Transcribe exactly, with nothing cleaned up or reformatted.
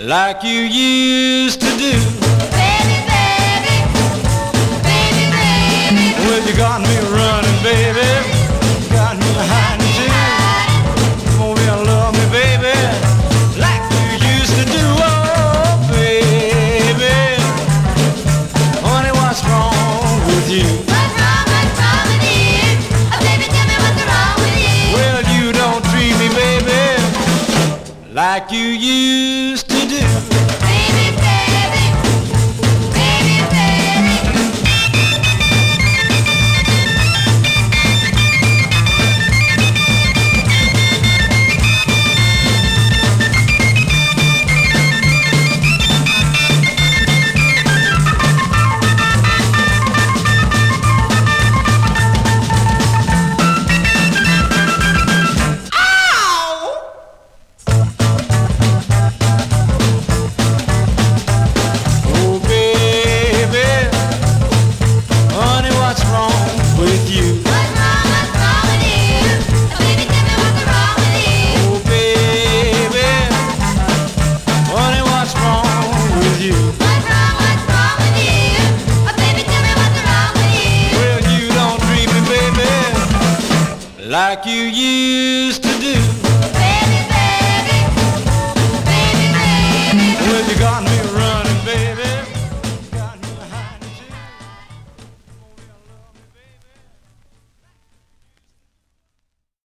like you used to do. Baby, baby, baby, baby. Well, you got me running, baby. Got me hiding too. Oh, well, love me, baby, like you used to do. Oh, baby, honey, what's wrong with you? What's wrong, what's wrong with you? Oh, baby, tell me what's wrong with you? Well, you don't treat me, baby, like you used to do. Baby, baby, baby, baby. Oh, baby, honey, what's wrong with you? What's wrong, what's wrong with you? Oh, baby, tell me what's wrong with you? Oh, baby, honey, what's wrong with you? What's wrong, what's wrong with you? Oh, baby, tell me what's wrong with you? Well, you don't treat me, baby, like you used